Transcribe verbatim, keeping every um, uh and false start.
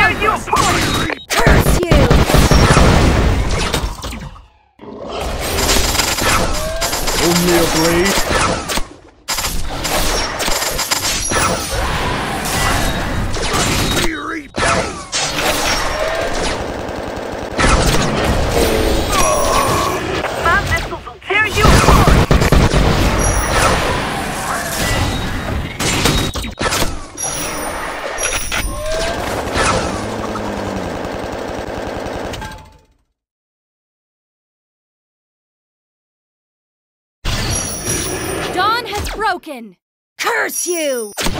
tear you apart! Curse you! Only a blade? Weary pain! My missiles will tear you apart! Dawn has broken! Curse you!